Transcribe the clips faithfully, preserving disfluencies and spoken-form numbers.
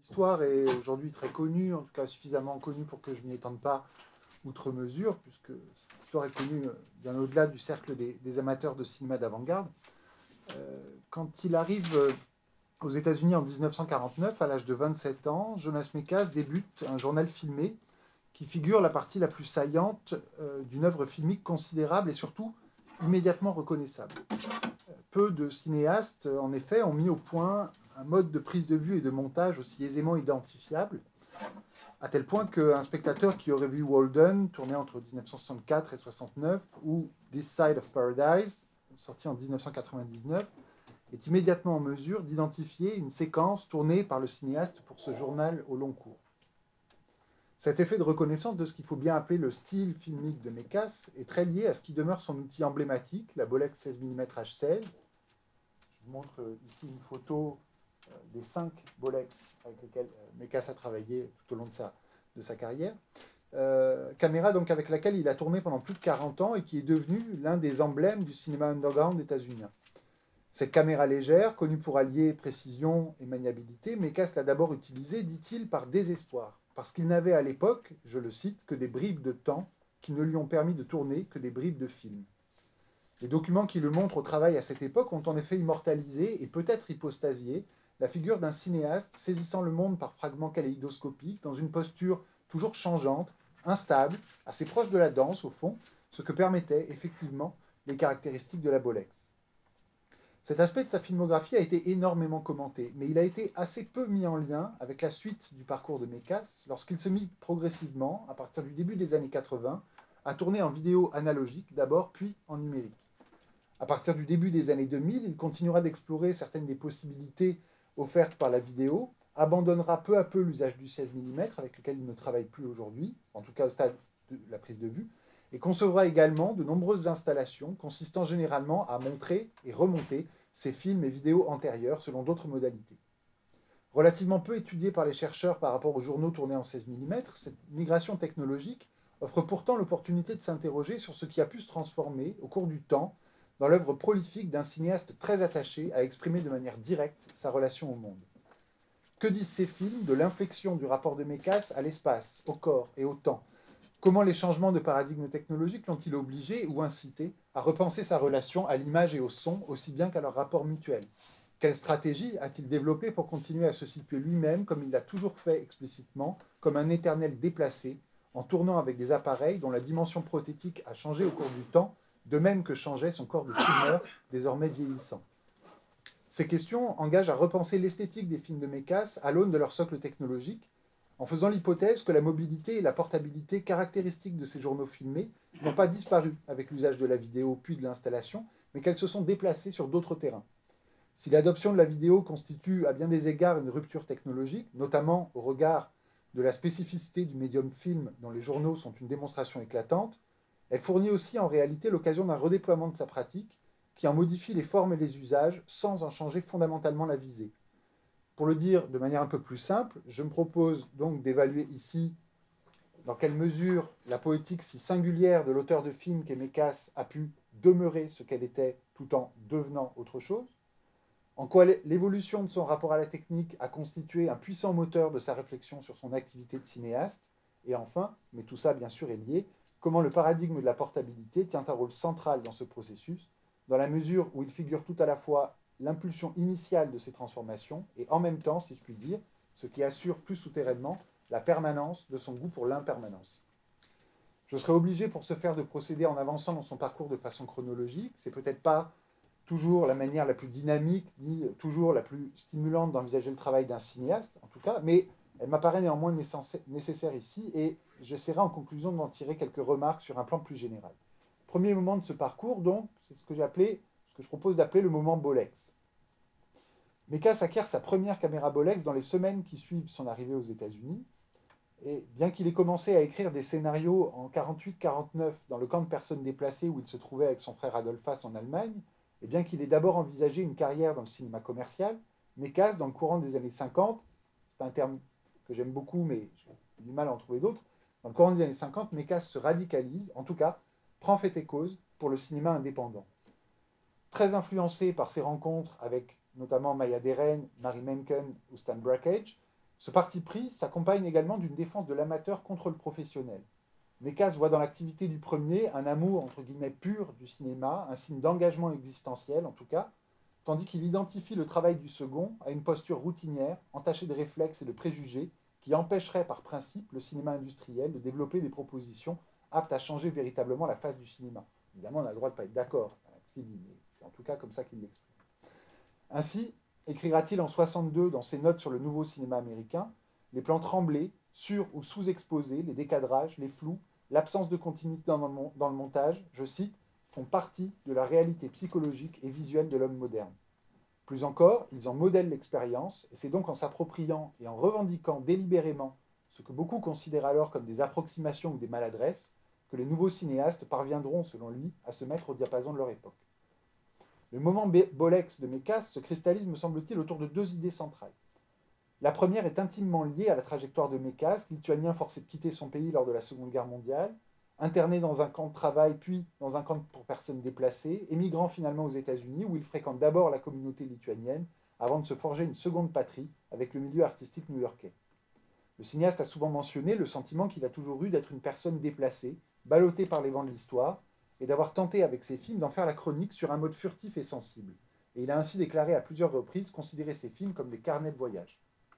L'histoire est aujourd'hui très connue, en tout cas suffisamment connue pour que je m'y étende pas outre mesure, puisque cette histoire est connue bien au-delà du cercle des, des amateurs de cinéma d'avant-garde. Euh, quand il arrive aux États-Unis en dix-neuf cent quarante-neuf, à l'âge de vingt-sept ans, Jonas Mekas débute un journal filmé qui figure la partie la plus saillante euh, d'une œuvre filmique considérable et surtout immédiatement reconnaissable. Peu de cinéastes, en effet, ont mis au point un mode de prise de vue et de montage aussi aisément identifiable, à tel point qu'un spectateur qui aurait vu Walden, tourné entre dix-neuf cent soixante-quatre et soixante-neuf, ou This Side of Paradise, sorti en dix-neuf cent quatre-vingt-dix-neuf, est immédiatement en mesure d'identifier une séquence tournée par le cinéaste pour ce journal au long cours. Cet effet de reconnaissance de ce qu'il faut bien appeler le style filmique de Mekas est très lié à ce qui demeure son outil emblématique, la Bolex seize millimètres H seize. Je vous montre ici une photo des cinq Bolex avec lesquels Mekas a travaillé tout au long de sa, de sa carrière. Euh, caméra donc avec laquelle il a tourné pendant plus de quarante ans et qui est devenue l'un des emblèmes du cinéma underground états-unien. Cette caméra légère, connue pour allier précision et maniabilité, Mekas l'a d'abord utilisée, dit-il, par désespoir, parce qu'il n'avait à l'époque, je le cite, que des bribes de temps qui ne lui ont permis de tourner que des bribes de film. Les documents qui le montrent au travail à cette époque ont en effet immortalisé et peut-être hypostasié la figure d'un cinéaste saisissant le monde par fragments kaléidoscopiques dans une posture toujours changeante, instable, assez proche de la danse au fond, ce que permettaient effectivement les caractéristiques de la Bolex. Cet aspect de sa filmographie a été énormément commenté, mais il a été assez peu mis en lien avec la suite du parcours de Mekas lorsqu'il se mit progressivement, à partir du début des années quatre-vingts, à tourner en vidéo analogique d'abord, puis en numérique. À partir du début des années deux mille, il continuera d'explorer certaines des possibilités offertes par la vidéo, abandonnera peu à peu l'usage du seize millimètres avec lequel il ne travaille plus aujourd'hui, en tout cas au stade de la prise de vue, et concevra également de nombreuses installations consistant généralement à montrer et remonter ses films et vidéos antérieurs selon d'autres modalités. Relativement peu étudiée par les chercheurs par rapport aux journaux tournés en seize millimètres, cette migration technologique offre pourtant l'opportunité de s'interroger sur ce qui a pu se transformer au cours du temps dans l'œuvre prolifique d'un cinéaste très attaché à exprimer de manière directe sa relation au monde. Que disent ces films de l'inflexion du rapport de Mekas à l'espace, au corps et au temps? Comment les changements de paradigme technologique l'ont-ils obligé ou incité à repenser sa relation à l'image et au son aussi bien qu'à leur rapport mutuel? Quelle stratégie a-t-il développée pour continuer à se situer lui-même, comme il l'a toujours fait explicitement, comme un éternel déplacé, en tournant avec des appareils dont la dimension prothétique a changé au cours du temps, de même que changeait son corps de filmeur, désormais vieillissant? Ces questions engagent à repenser l'esthétique des films de Mekas à l'aune de leur socle technologique, en faisant l'hypothèse que la mobilité et la portabilité caractéristiques de ces journaux filmés n'ont pas disparu avec l'usage de la vidéo puis de l'installation, mais qu'elles se sont déplacées sur d'autres terrains. Si l'adoption de la vidéo constitue à bien des égards une rupture technologique, notamment au regard de la spécificité du médium film dont les journaux sont une démonstration éclatante, elle fournit aussi en réalité l'occasion d'un redéploiement de sa pratique qui en modifie les formes et les usages sans en changer fondamentalement la visée. Pour le dire de manière un peu plus simple, je me propose donc d'évaluer ici dans quelle mesure la poétique si singulière de l'auteur de film qu'est Mekas a pu demeurer ce qu'elle était tout en devenant autre chose, en quoi l'évolution de son rapport à la technique a constitué un puissant moteur de sa réflexion sur son activité de cinéaste, et enfin, mais tout ça bien sûr est lié, comment le paradigme de la portabilité tient un rôle central dans ce processus, dans la mesure où il figure tout à la fois l'impulsion initiale de ces transformations et en même temps, si je puis dire, ce qui assure plus souterrainement la permanence de son goût pour l'impermanence. Je serai obligé pour ce faire de procéder en avançant dans son parcours de façon chronologique. C'est peut-être pas toujours la manière la plus dynamique, ni toujours la plus stimulante d'envisager le travail d'un cinéaste, en tout cas, mais elle m'apparaît néanmoins nécessaire ici et j'essaierai en conclusion d'en tirer quelques remarques sur un plan plus général. Premier moment de ce parcours, donc, c'est ce que j'ai appelé, ce que je propose d'appeler le moment Bolex. Mekas acquiert sa première caméra Bolex dans les semaines qui suivent son arrivée aux États-Unis. Et bien qu'il ait commencé à écrire des scénarios en quarante-huit quarante-neuf dans le camp de personnes déplacées où il se trouvait avec son frère Adolphas en Allemagne, et bien qu'il ait d'abord envisagé une carrière dans le cinéma commercial, Mekas, dans le courant des années cinquante, c'est un terme que j'aime beaucoup, mais j'ai du mal à en trouver d'autres, dans le courant des années cinquante, Mekas se radicalise, en tout cas, prend fait et cause pour le cinéma indépendant. Très influencé par ses rencontres avec notamment Maya Deren, Mary Menken ou Stan Brakhage, Ce parti pris s'accompagne également d'une défense de l'amateur contre le professionnel. Mécas voit dans l'activité du premier un amour, entre guillemets, pur du cinéma, un signe d'engagement existentiel en tout cas, tandis qu'il identifie le travail du second à une posture routinière, entachée de réflexes et de préjugés, qui empêcherait par principe le cinéma industriel de développer des propositions aptes à changer véritablement la face du cinéma. Évidemment, on a le droit de ne pas être d'accord avec ce qu'il dit, mais c'est en tout cas comme ça qu'il l'exprime. Ainsi, écrira-t-il en soixante-deux dans ses notes sur le nouveau cinéma américain, les plans tremblés, sur- ou sous-exposés, les décadrages, les flous, l'absence de continuité dans le, dans le montage, je cite, font partie de la réalité psychologique et visuelle de l'homme moderne. Plus encore, ils en modèlent l'expérience, et c'est donc en s'appropriant et en revendiquant délibérément ce que beaucoup considèrent alors comme des approximations ou des maladresses, que les nouveaux cinéastes parviendront, selon lui, à se mettre au diapason de leur époque. Le moment Bolex de Mécas se cristallise, me semble-t-il, autour de deux idées centrales. La première est intimement liée à la trajectoire de Mécas, lituanien forcé de quitter son pays lors de la Seconde Guerre mondiale, interné dans un camp de travail, puis dans un camp pour personnes déplacées, émigrant finalement aux États-Unis, où il fréquente d'abord la communauté lituanienne, avant de se forger une seconde patrie avec le milieu artistique new-yorkais. Le cinéaste a souvent mentionné le sentiment qu'il a toujours eu d'être une personne déplacée, ballottée par les vents de l'histoire, et d'avoir tenté avec ses films d'en faire la chronique sur un mode furtif et sensible. Et il a ainsi déclaré à plusieurs reprises considérer ses films comme des carnets de voyage.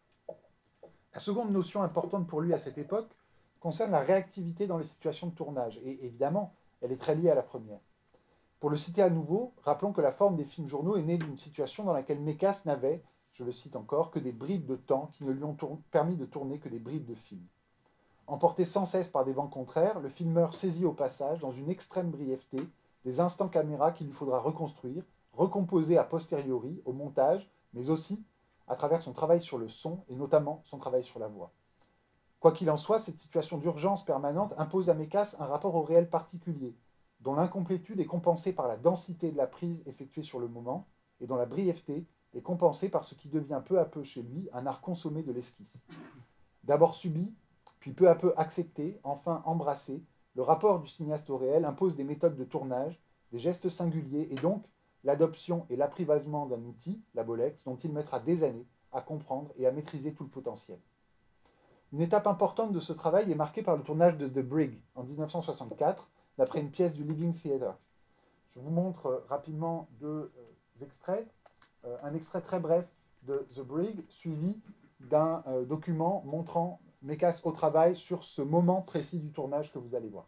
La seconde notion importante pour lui à cette époque concerne la réactivité dans les situations de tournage, et évidemment, elle est très liée à la première. Pour le citer à nouveau, rappelons que la forme des films journaux est née d'une situation dans laquelle Mécas n'avait, je le cite encore, que des bribes de temps qui ne lui ont permis de tourner que des bribes de films. Emporté sans cesse par des vents contraires, le filmeur saisit au passage, dans une extrême brièveté, des instants caméra qu'il lui faudra reconstruire, recomposer a posteriori, au montage, mais aussi à travers son travail sur le son, et notamment son travail sur la voix. Quoi qu'il en soit, cette situation d'urgence permanente impose à Mécas un rapport au réel particulier, dont l'incomplétude est compensée par la densité de la prise effectuée sur le moment, et dont la brièveté est compensée par ce qui devient peu à peu chez lui un art consommé de l'esquisse. D'abord subi, puis peu à peu accepté, enfin embrassé, le rapport du cinéaste au réel impose des méthodes de tournage, des gestes singuliers, et donc l'adoption et l'apprivoisement d'un outil, la Bolex, dont il mettra des années à comprendre et à maîtriser tout le potentiel. Une étape importante de ce travail est marquée par le tournage de The Brig en dix-neuf cent soixante-quatre, d'après une pièce du Living Theatre. Je vous montre rapidement deux euh, extraits. Euh, un extrait très bref de The Brig, suivi d'un euh, document montrant Mécas au travail sur ce moment précis du tournage que vous allez voir.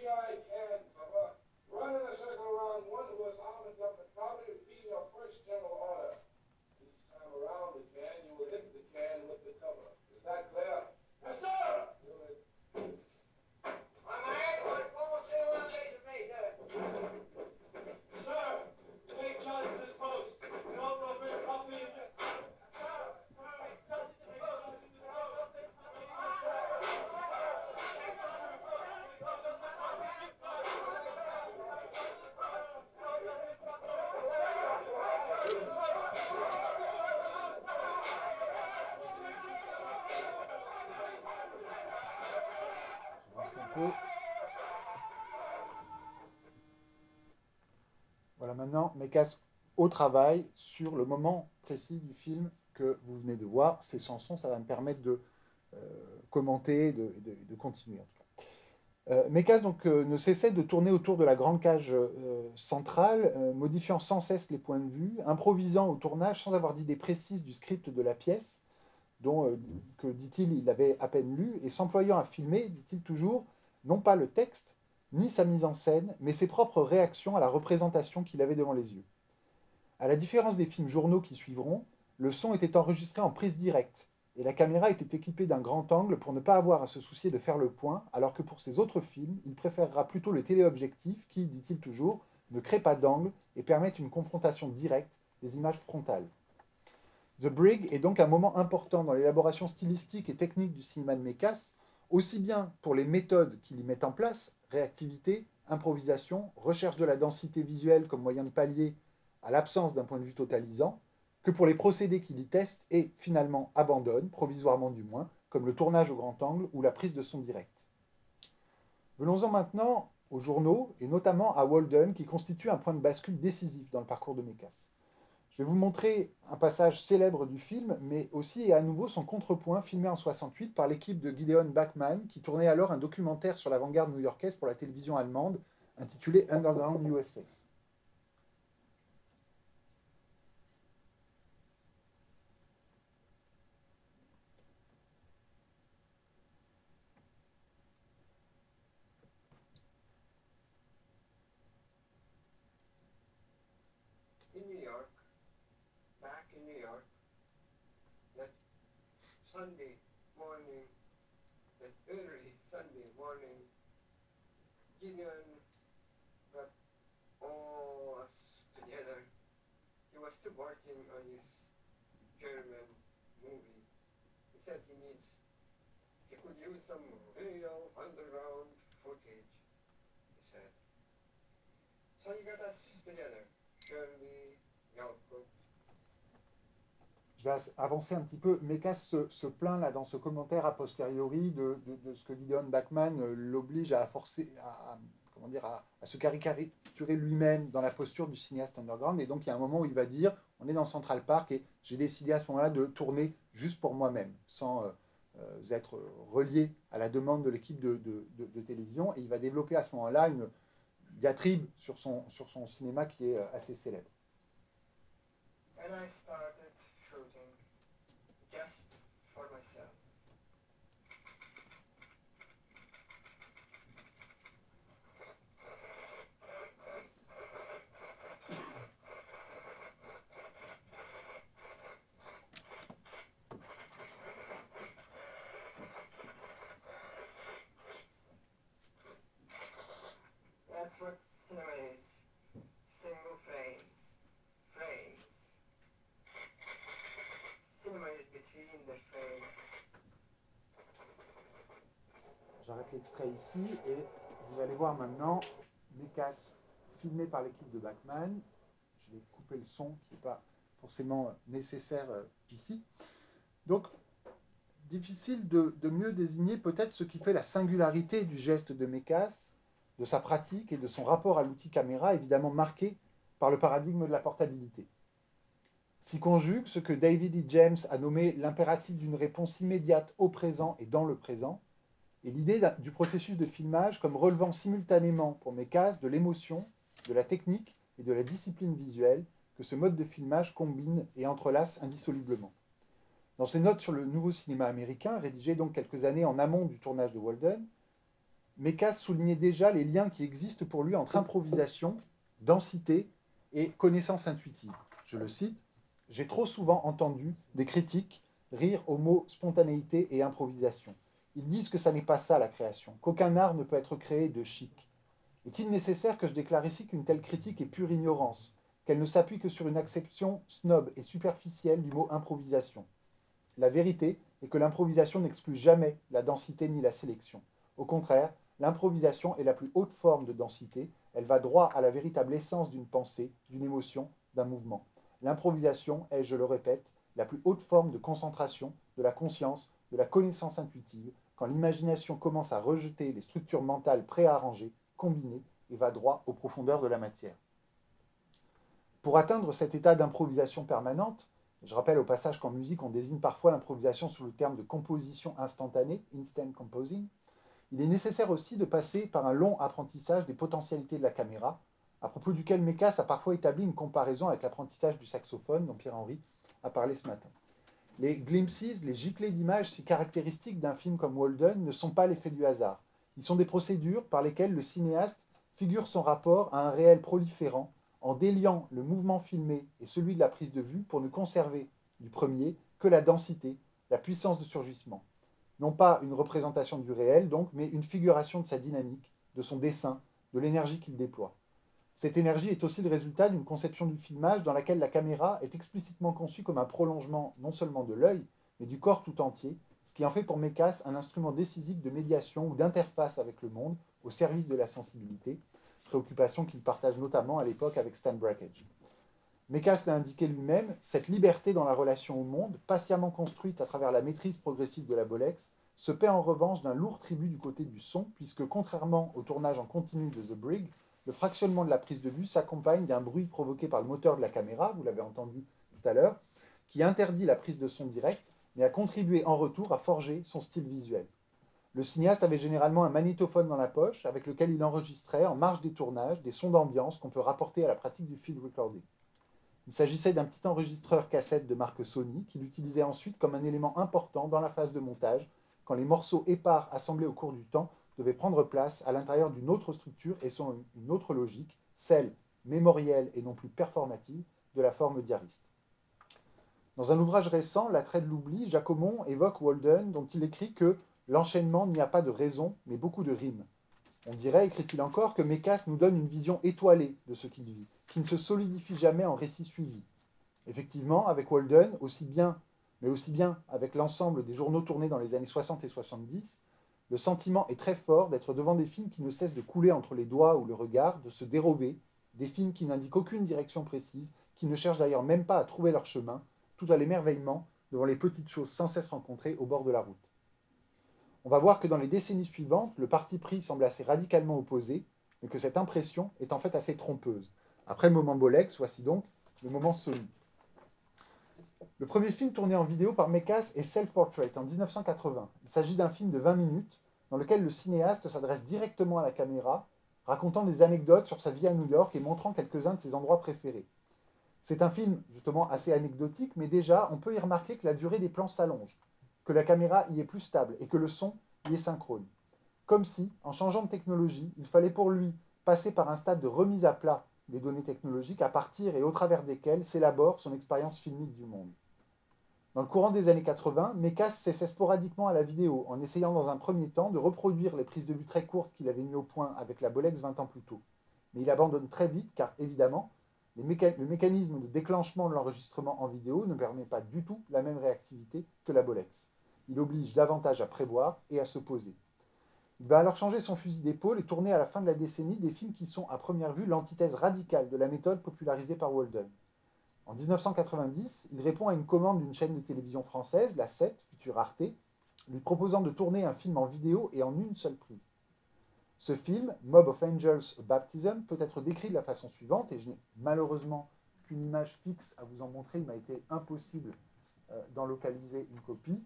Un peu. Voilà maintenant Mécas au travail sur le moment précis du film que vous venez de voir. C'est sans son, ça va me permettre de euh, commenter, de, de, de continuer en tout cas. Euh, Mécas donc euh, ne cessait de tourner autour de la grande cage euh, centrale, euh, modifiant sans cesse les points de vue, improvisant au tournage sans avoir d'idée précise du script de la pièce, dont, euh, que, dit-il, il avait à peine lu, et s'employant à filmer, dit-il toujours, non pas le texte, ni sa mise en scène, mais ses propres réactions à la représentation qu'il avait devant les yeux. À la différence des films journaux qui suivront, le son était enregistré en prise directe, et la caméra était équipée d'un grand angle pour ne pas avoir à se soucier de faire le point, alors que pour ses autres films, il préférera plutôt le téléobjectif qui, dit-il toujours, ne crée pas d'angle et permet une confrontation directe des images frontales. The Brig est donc un moment important dans l'élaboration stylistique et technique du cinéma de Mécas, aussi bien pour les méthodes qu'il y met en place, réactivité, improvisation, recherche de la densité visuelle comme moyen de pallier à l'absence d'un point de vue totalisant, que pour les procédés qu'il y teste et finalement abandonne, provisoirement du moins, comme le tournage au grand angle ou la prise de son direct. Venons-en maintenant aux journaux, et notamment à Walden, qui constitue un point de bascule décisif dans le parcours de Mécas. Je vais vous montrer un passage célèbre du film, mais aussi et à nouveau son contrepoint, filmé en soixante-huit par l'équipe de Gideon Bachmann, qui tournait alors un documentaire sur l'avant-garde new-yorkaise pour la télévision allemande, intitulé Underground U S A. In New York, back in New York, that Sunday morning, that early Sunday morning, Gideon got all us together. He was still working on his German movie. He said he needs, he could use some real underground footage, he said. So he got us together, Shirley, Jakob. Je vais avancer un petit peu. Mekas se, se plaint là dans ce commentaire a posteriori de, de, de ce que Gideon Bachmann l'oblige à forcer, à, à, comment dire, à, à se caricaturer lui-même dans la posture du cinéaste underground. Et donc il y a un moment où il va dire, on est dans Central Park et j'ai décidé à ce moment-là de tourner juste pour moi-même, sans euh, euh, être relié à la demande de l'équipe de, de, de, de télévision. Et il va développer à ce moment-là une diatribe sur son, sur son cinéma qui est assez célèbre. And I started shooting just for myself. That's what cinema is. Single frames. Frames. Cinema is between the frames. J'arrête l'extrait ici et vous allez voir maintenant Mekas filmé par l'équipe de Bachmann. Je vais couper le son qui n'est pas forcément nécessaire ici. Donc, difficile de, de mieux désigner peut-être ce qui fait la singularité du geste de Mekas, de sa pratique et de son rapport à l'outil caméra, évidemment marqué par le paradigme de la portabilité. S'y conjugue ce que David E. James a nommé l'impératif d'une réponse immédiate au présent et dans le présent, et l'idée du processus de filmage comme relevant simultanément pour Mekas de l'émotion, de la technique et de la discipline visuelle que ce mode de filmage combine et entrelace indissolublement. Dans ses notes sur le nouveau cinéma américain, rédigées donc quelques années en amont du tournage de Walden, Mekas soulignait déjà les liens qui existent pour lui entre improvisation, densité et connaissance intuitive. Je le cite, « J'ai trop souvent entendu des critiques rire aux mots spontanéité et improvisation. Ils disent que ça n'est pas ça la création, qu'aucun art ne peut être créé de chic. Est-il nécessaire que je déclare ici qu'une telle critique est pure ignorance, qu'elle ne s'appuie que sur une acception snob et superficielle du mot improvisation? La vérité est que l'improvisation n'exclut jamais la densité ni la sélection. Au contraire, l'improvisation est la plus haute forme de densité, elle va droit à la véritable essence d'une pensée, d'une émotion, d'un mouvement. L'improvisation est, je le répète, la plus haute forme de concentration, de la conscience, de la connaissance intuitive, quand l'imagination commence à rejeter les structures mentales préarrangées, combinées, et va droit aux profondeurs de la matière. Pour atteindre cet état d'improvisation permanente, je rappelle au passage qu'en musique, on désigne parfois l'improvisation sous le terme de composition instantanée, instant composing, il est nécessaire aussi de passer par un long apprentissage des potentialités de la caméra, à propos duquel Mekas a parfois établi une comparaison avec l'apprentissage du saxophone, dont Pierre-Henri a parlé ce matin. Les glimpses, les giclées d'images si caractéristiques d'un film comme Walden ne sont pas l'effet du hasard. Ils sont des procédures par lesquelles le cinéaste figure son rapport à un réel proliférant en déliant le mouvement filmé et celui de la prise de vue pour ne conserver du premier que la densité, la puissance de surgissement. Non pas une représentation du réel, donc, mais une figuration de sa dynamique, de son dessin, de l'énergie qu'il déploie. Cette énergie est aussi le résultat d'une conception du filmage dans laquelle la caméra est explicitement conçue comme un prolongement non seulement de l'œil, mais du corps tout entier, ce qui en fait pour Mekas un instrument décisif de médiation ou d'interface avec le monde au service de la sensibilité, préoccupation qu'il partage notamment à l'époque avec Stan Brakhage. Mekas l'a indiqué lui-même, cette liberté dans la relation au monde, patiemment construite à travers la maîtrise progressive de la Bolex, se paie en revanche d'un lourd tribut du côté du son, puisque contrairement au tournage en continu de The Brig, le fractionnement de la prise de vue s'accompagne d'un bruit provoqué par le moteur de la caméra, vous l'avez entendu tout à l'heure, qui interdit la prise de son direct, mais a contribué en retour à forger son style visuel. Le cinéaste avait généralement un magnétophone dans la poche avec lequel il enregistrait, en marge des tournages, des sons d'ambiance qu'on peut rapporter à la pratique du field recording. Il s'agissait d'un petit enregistreur cassette de marque Sony qu'il utilisait ensuite comme un élément important dans la phase de montage, quand les morceaux épars assemblés au cours du temps devaient prendre place à l'intérieur d'une autre structure et selon une autre logique, celle mémorielle et non plus performative de la forme diariste. Dans un ouvrage récent, L'attrait de l'oubli, Jacomon évoque Walden, dont il écrit que l'enchaînement n'y a pas de raison, mais beaucoup de rimes. On dirait, écrit-il encore, que Mécasse nous donne une vision étoilée de ce qu'il vit, qui ne se solidifie jamais en récit suivi. Effectivement, avec Walden, aussi bien, mais aussi bien avec l'ensemble des journaux tournés dans les années soixante et soixante-dix, le sentiment est très fort d'être devant des films qui ne cessent de couler entre les doigts ou le regard, de se dérober, des films qui n'indiquent aucune direction précise, qui ne cherchent d'ailleurs même pas à trouver leur chemin, tout à l'émerveillement devant les petites choses sans cesse rencontrées au bord de la route. On va voir que dans les décennies suivantes, le parti pris semble assez radicalement opposé, mais que cette impression est en fait assez trompeuse. Après le moment Bolex, voici donc le moment Sony. Le premier film tourné en vidéo par Mécasse est Self-Portrait en mille neuf cent quatre-vingts. Il s'agit d'un film de vingt minutes dans lequel le cinéaste s'adresse directement à la caméra, racontant des anecdotes sur sa vie à New York et montrant quelques-uns de ses endroits préférés. C'est un film justement assez anecdotique, mais déjà on peut y remarquer que la durée des plans s'allonge, que la caméra y est plus stable et que le son y est synchrone. Comme si, en changeant de technologie, il fallait pour lui passer par un stade de remise à plat des données technologiques à partir et au travers desquelles s'élabore son expérience filmique du monde. Dans le courant des années quatre-vingts, Mécasse s'essaie sporadiquement à la vidéo, en essayant dans un premier temps de reproduire les prises de vue très courtes qu'il avait mis au point avec la Bolex vingt ans plus tôt. Mais il abandonne très vite, car évidemment, les méca- le mécanisme de déclenchement de l'enregistrement en vidéo ne permet pas du tout la même réactivité que la Bolex. Il oblige davantage à prévoir et à se poser. Il va alors changer son fusil d'épaule et tourner à la fin de la décennie des films qui sont à première vue l'antithèse radicale de la méthode popularisée par Walden. En mille neuf cent quatre-vingt-dix, il répond à une commande d'une chaîne de télévision française, la sept, future Arte, lui proposant de tourner un film en vidéo et en une seule prise. Ce film, Mob of Angels, A Baptism, peut être décrit de la façon suivante, et je n'ai malheureusement qu'une image fixe à vous en montrer, il m'a été impossible euh, d'en localiser une copie.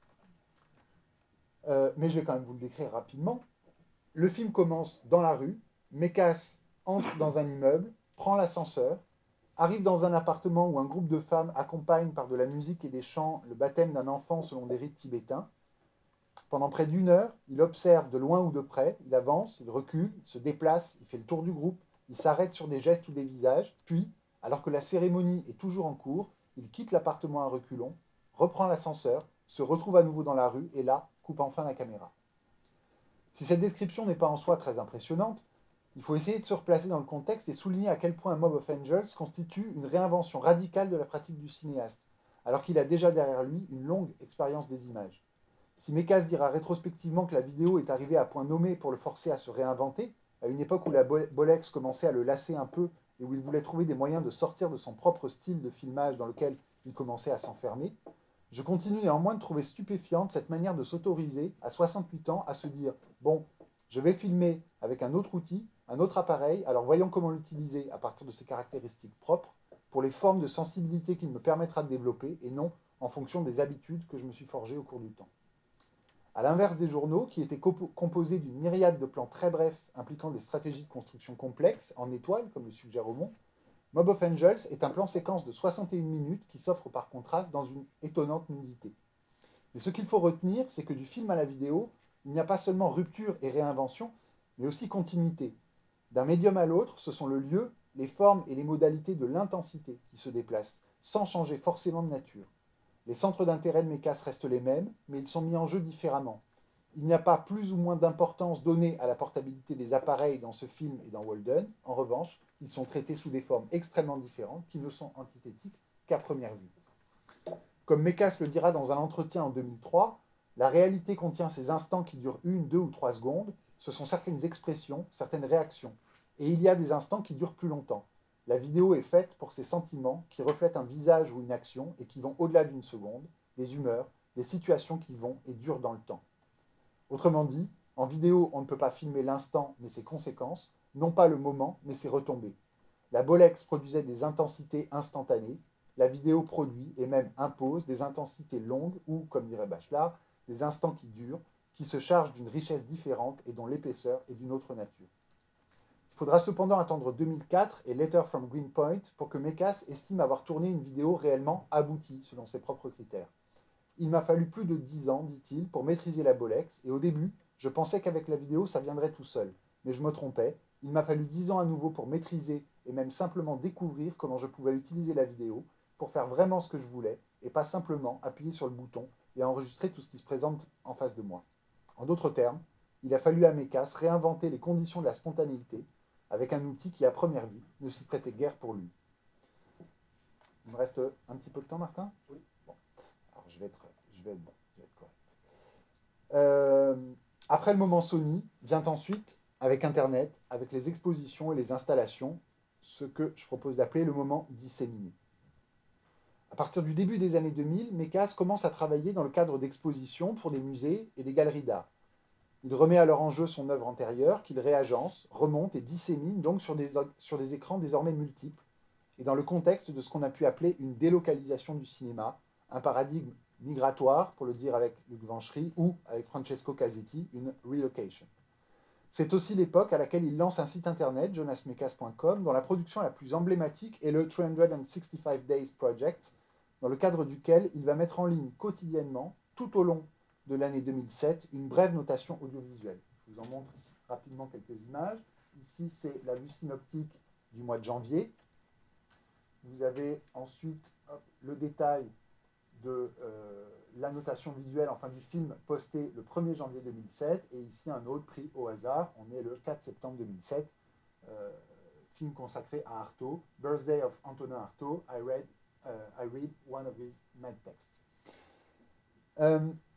Euh, mais je vais quand même vous le décrire rapidement. Le film commence dans la rue, Mécasse entre dans un immeuble, prend l'ascenseur, arrive dans un appartement où un groupe de femmes accompagne par de la musique et des chants le baptême d'un enfant selon des rites tibétains. Pendant près d'une heure, il observe de loin ou de près, il avance, il recule, il se déplace, il fait le tour du groupe, il s'arrête sur des gestes ou des visages, puis, alors que la cérémonie est toujours en cours, il quitte l'appartement à reculons, reprend l'ascenseur, se retrouve à nouveau dans la rue et là, coupe enfin la caméra. Si cette description n'est pas en soi très impressionnante, il faut essayer de se replacer dans le contexte et souligner à quel point Mob of Angels constitue une réinvention radicale de la pratique du cinéaste, alors qu'il a déjà derrière lui une longue expérience des images. Si Mécasse dira rétrospectivement que la vidéo est arrivée à point nommé pour le forcer à se réinventer, à une époque où la Bolex commençait à le lasser un peu et où il voulait trouver des moyens de sortir de son propre style de filmage dans lequel il commençait à s'enfermer, je continue néanmoins de trouver stupéfiante cette manière de s'autoriser, à soixante-huit ans, à se dire « Bon, je vais filmer avec un autre outil, un autre appareil, alors voyons comment l'utiliser à partir de ses caractéristiques propres, pour les formes de sensibilité qu'il me permettra de développer, et non en fonction des habitudes que je me suis forgées au cours du temps. » À l'inverse des journaux, qui étaient compo- composés d'une myriade de plans très brefs impliquant des stratégies de construction complexes, en étoile, comme le suggère Aumont, Mob of Angels est un plan séquence de soixante et une minutes qui s'offre par contraste dans une étonnante nudité. Mais ce qu'il faut retenir, c'est que du film à la vidéo, il n'y a pas seulement rupture et réinvention, mais aussi continuité. D'un médium à l'autre, ce sont le lieu, les formes et les modalités de l'intensité qui se déplacent, sans changer forcément de nature. Les centres d'intérêt de Mécasse restent les mêmes, mais ils sont mis en jeu différemment. Il n'y a pas plus ou moins d'importance donnée à la portabilité des appareils dans ce film et dans Walden. En revanche, ils sont traités sous des formes extrêmement différentes qui ne sont antithétiques qu'à première vue. Comme Mécasse le dira dans un entretien en deux mille trois, la réalité contient ces instants qui durent une, deux ou trois secondes. Ce sont certaines expressions, certaines réactions. Et il y a des instants qui durent plus longtemps. La vidéo est faite pour ces sentiments qui reflètent un visage ou une action et qui vont au-delà d'une seconde, des humeurs, des situations qui vont et durent dans le temps. Autrement dit, en vidéo, on ne peut pas filmer l'instant mais ses conséquences. non pas le moment, mais ses retombées. La Bolex produisait des intensités instantanées, la vidéo produit et même impose des intensités longues ou, comme dirait Bachelard, des instants qui durent, qui se chargent d'une richesse différente et dont l'épaisseur est d'une autre nature. Il faudra cependant attendre deux mille quatre et Letter from Greenpoint pour que Mekas estime avoir tourné une vidéo réellement aboutie selon ses propres critères. Il m'a fallu plus de dix ans, dit-il, pour maîtriser la Bolex, et au début, je pensais qu'avec la vidéo, ça viendrait tout seul. Mais je me trompais, il m'a fallu dix ans à nouveau pour maîtriser et même simplement découvrir comment je pouvais utiliser la vidéo pour faire vraiment ce que je voulais, et pas simplement appuyer sur le bouton et enregistrer tout ce qui se présente en face de moi. En d'autres termes, il a fallu à Mekas réinventer les conditions de la spontanéité avec un outil qui, à première vue, ne s'y prêtait guère pour lui. Il me reste un petit peu de temps, Martin ? Oui. Bon. Alors, je vais être, je vais être bon, je vais être correct. Euh, après le moment Sony, vient ensuite, avec Internet, avec les expositions et les installations, ce que je propose d'appeler le moment disséminé. À partir du début des années deux mille, Mekas commence à travailler dans le cadre d'expositions pour des musées et des galeries d'art. Il remet alors en jeu son œuvre antérieure, qu'il réagence, remonte et dissémine donc sur des, sur des écrans désormais multiples, et dans le contexte de ce qu'on a pu appeler une délocalisation du cinéma, un paradigme migratoire, pour le dire avec Luc Venchery, ou avec Francesco Casetti, une relocation. C'est aussi l'époque à laquelle il lance un site internet, jonas mekas point com, dont la production la plus emblématique est le trois cent soixante-quinze Days Project, dans le cadre duquel il va mettre en ligne quotidiennement, tout au long de l'année deux mille sept, une brève notation audiovisuelle. Je vous en montre rapidement quelques images. Ici, c'est la vue synoptique du mois de janvier. Vous avez ensuite hop, le détail de euh, la notation visuelle, enfin du film posté le premier janvier deux mille sept, et ici un autre pris au hasard. On est le quatre septembre deux mille sept, euh, film consacré à Artaud, Birthday of Antonin Artaud. I read, uh, I read one of his mad texts. Euh,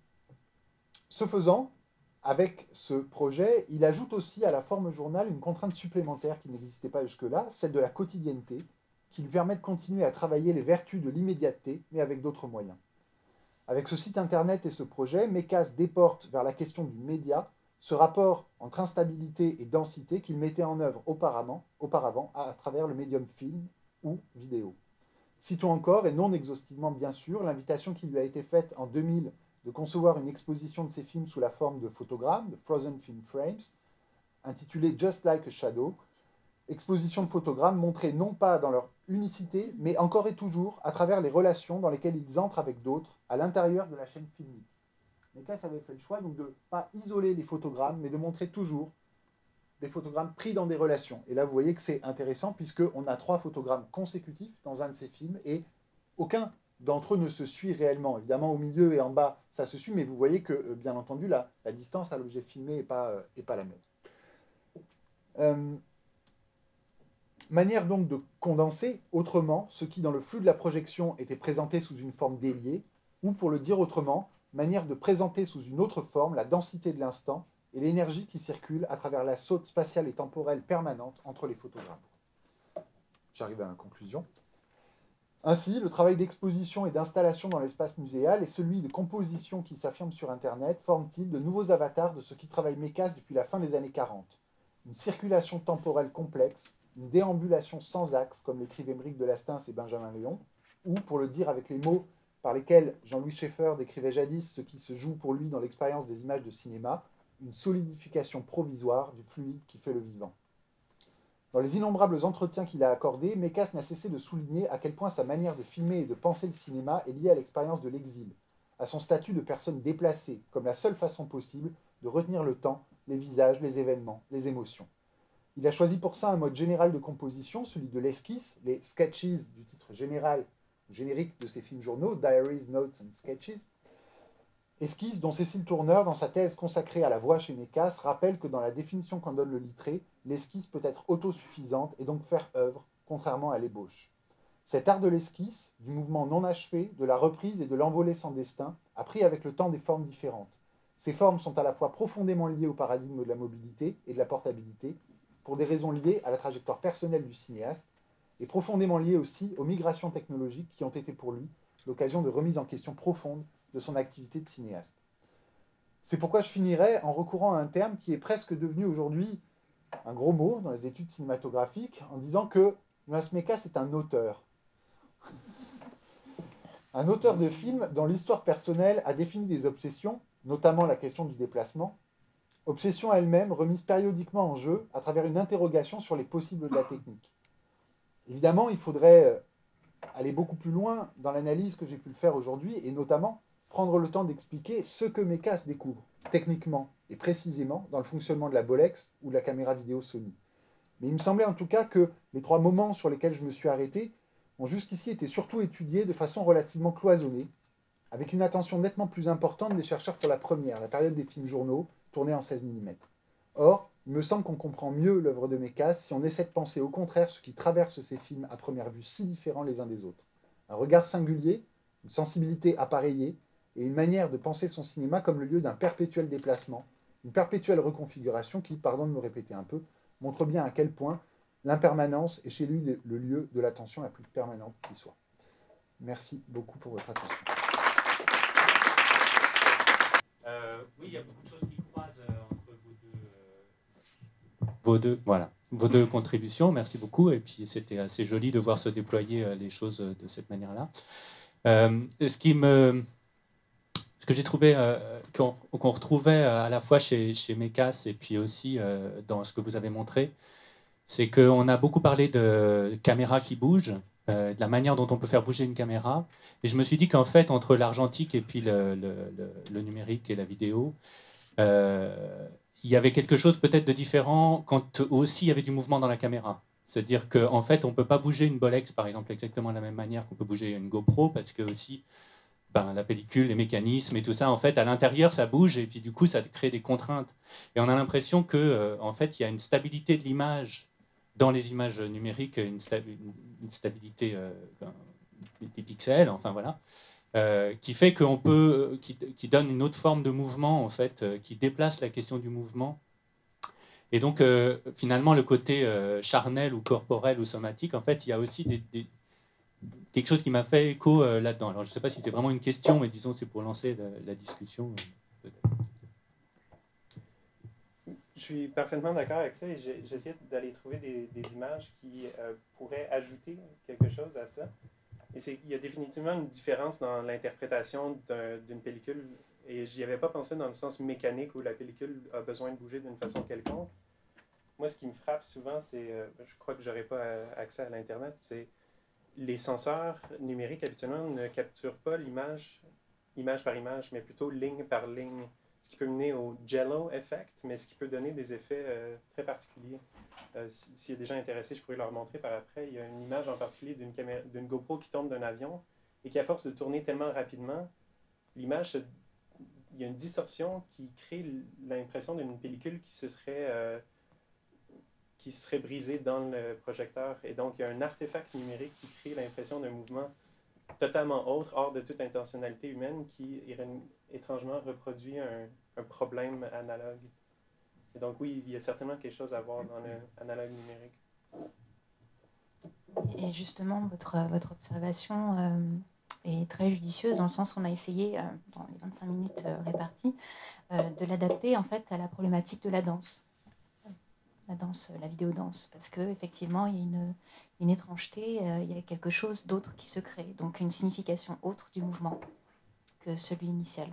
Ce faisant, avec ce projet, il ajoute aussi à la forme journal une contrainte supplémentaire qui n'existait pas jusque-là, celle de la quotidienneté, qui lui permet de continuer à travailler les vertus de l'immédiateté, mais avec d'autres moyens. Avec ce site internet et ce projet, Mekas déporte vers la question du média ce rapport entre instabilité et densité qu'il mettait en œuvre auparavant, auparavant à travers le médium film ou vidéo. Citons encore, et non exhaustivement bien sûr, l'invitation qui lui a été faite en deux mille de concevoir une exposition de ses films sous la forme de photogrammes, de Frozen Film Frames, intitulée Just Like a Shadow, exposition de photogrammes montrés non pas dans leur unicité, mais encore et toujours à travers les relations dans lesquelles ils entrent avec d'autres à l'intérieur de la chaîne filmique. Mekas avait fait le choix donc de ne pas isoler les photogrammes, mais de montrer toujours des photogrammes pris dans des relations. Et là, vous voyez que c'est intéressant, puisqu'on a trois photogrammes consécutifs dans un de ces films, et aucun d'entre eux ne se suit réellement. Évidemment, au milieu et en bas, ça se suit, mais vous voyez que, bien entendu, la, la distance à l'objet filmé n'est pas, euh, est pas la même. Euh, manière donc de condenser autrement ce qui, dans le flux de la projection, était présenté sous une forme déliée, ou pour le dire autrement, manière de présenter sous une autre forme la densité de l'instant et l'énergie qui circule à travers la saute spatiale et temporelle permanente entre les photogrammes. J'arrive à la conclusion. Ainsi, le travail d'exposition et d'installation dans l'espace muséal et celui de composition qui s'affirme sur Internet forment-ils de nouveaux avatars de ce qui travaille Mekas depuis la fin des années quarante. Une circulation temporelle complexe, une déambulation sans axe, comme l'écrivent Émeric de Lastins et Benjamin Léon, ou, pour le dire avec les mots par lesquels Jean-Louis Schaeffer décrivait jadis ce qui se joue pour lui dans l'expérience des images de cinéma, une solidification provisoire du fluide qui fait le vivant. Dans les innombrables entretiens qu'il a accordés, Mekas n'a cessé de souligner à quel point sa manière de filmer et de penser le cinéma est liée à l'expérience de l'exil, à son statut de personne déplacée, comme la seule façon possible de retenir le temps, les visages, les événements, les émotions. Il a choisi pour ça un mode général de composition, celui de l'esquisse, les sketches du titre général, générique de ses films journaux, Diaries, Notes and Sketches. Esquisse dont Cécile Tourneur, dans sa thèse consacrée à la voix chez Mekas, rappelle que dans la définition qu'en donne le Littré, l'esquisse peut être autosuffisante et donc faire œuvre, contrairement à l'ébauche. Cet art de l'esquisse, du mouvement non achevé, de la reprise et de l'envolée sans destin, a pris avec le temps des formes différentes. Ces formes sont à la fois profondément liées au paradigme de la mobilité et de la portabilité, pour des raisons liées à la trajectoire personnelle du cinéaste, et profondément liées aussi aux migrations technologiques qui ont été pour lui l'occasion de remise en question profonde de son activité de cinéaste. C'est pourquoi je finirai en recourant à un terme qui est presque devenu aujourd'hui un gros mot dans les études cinématographiques en disant que Jonas Mekas est un auteur. Un auteur de film dont l'histoire personnelle a défini des obsessions, notamment la question du déplacement, obsession elle-même remise périodiquement en jeu à travers une interrogation sur les possibles de la technique. Évidemment, il faudrait aller beaucoup plus loin dans l'analyse que j'ai pu le faire aujourd'hui, et notamment prendre le temps d'expliquer ce que Mekas découvre, techniquement et précisément, dans le fonctionnement de la Bolex ou de la caméra vidéo Sony. Mais il me semblait en tout cas que les trois moments sur lesquels je me suis arrêté ont jusqu'ici été surtout étudiés de façon relativement cloisonnée, avec une attention nettement plus importante des chercheurs pour la première, la période des films journaux, tournés en seize millimètres. Or, il me semble qu'on comprend mieux l'œuvre de Mekas si on essaie de penser au contraire ce qui traverse ces films à première vue si différents les uns des autres. Un regard singulier, une sensibilité appareillée et une manière de penser son cinéma comme le lieu d'un perpétuel déplacement, une perpétuelle reconfiguration qui, pardon de me répéter un peu, montre bien à quel point l'impermanence est chez lui le lieu de l'attention la plus permanente qui soit. Merci beaucoup pour votre attention. Euh, oui, il y a beaucoup de choses qui croisent euh, entre vos deux, euh, vos deux, voilà, vos deux contributions. Merci beaucoup. Et puis, c'était assez joli de voir se déployer euh, les choses de cette manière-là. Euh, ce qui me... Ce que j'ai trouvé, euh, qu'on qu'on retrouvait à la fois chez, chez Mekas et puis aussi euh, dans ce que vous avez montré, c'est qu'on a beaucoup parlé de caméras qui bougent, euh, de la manière dont on peut faire bouger une caméra. Et je me suis dit qu'en fait, entre l'argentique et puis le, le, le, le numérique et la vidéo, euh, il y avait quelque chose peut-être de différent quand aussi il y avait du mouvement dans la caméra. C'est-à-dire qu'en fait, on ne peut pas bouger une Bolex, par exemple, exactement de la même manière qu'on peut bouger une GoPro, parce que aussi, ben, la pellicule, les mécanismes et tout ça, en fait, à l'intérieur, ça bouge, et puis du coup, ça crée des contraintes. Et on a l'impression que, euh, en fait, il y a une stabilité de l'image dans les images numériques, une, sta une stabilité euh, des pixels, enfin voilà, euh, qui fait qu'on peut, qui, qui donne une autre forme de mouvement, en fait, euh, qui déplace la question du mouvement. Et donc, euh, finalement, le côté euh, charnel ou corporel ou somatique, en fait, il y a aussi des, des, quelque chose qui m'a fait écho euh, là-dedans. Alors, je ne sais pas si c'est vraiment une question, mais disons, c'est pour lancer la, la discussion. Euh, Je suis parfaitement d'accord avec ça et j'essaie d'aller trouver des, des images qui euh, pourraient ajouter quelque chose à ça. Et il y a définitivement une différence dans l'interprétation d'une pellicule. Et j'y avais pas pensé dans le sens mécanique où la pellicule a besoin de bouger d'une façon quelconque. Moi, ce qui me frappe souvent, c'est, euh, je crois que j'aurais pas accès à l'Internet, c'est les senseurs numériques habituellement ne capturent pas l'image image par image, mais plutôt ligne par ligne. Ce qui peut mener au jello effect, mais ce qui peut donner des effets euh, très particuliers. Euh, S'il y a des gens intéressés, je pourrais leur montrer par après. Il y a une image en particulier d'une d'une GoPro qui tombe d'un avion et qui, à force de tourner tellement rapidement, l'image, il y a une distorsion qui crée l'impression d'une pellicule qui se serait, euh, qui serait brisée dans le projecteur. Et donc, il y a un artefact numérique qui crée l'impression d'un mouvement totalement autre, hors de toute intentionnalité humaine, qui étrangement reproduit un, un problème analogue. Et donc oui, il y a certainement quelque chose à voir dans l'analogue numérique. Et justement, votre, votre observation euh, est très judicieuse, dans le sens où on a essayé, euh, dans les vingt-cinq minutes euh, réparties, euh, de l'adapter en fait à la problématique de la danse. La danse, la vidéo-danse, parce qu'effectivement, il y a une, une étrangeté, euh, il y a quelque chose d'autre qui se crée, donc une signification autre du mouvement que celui initial.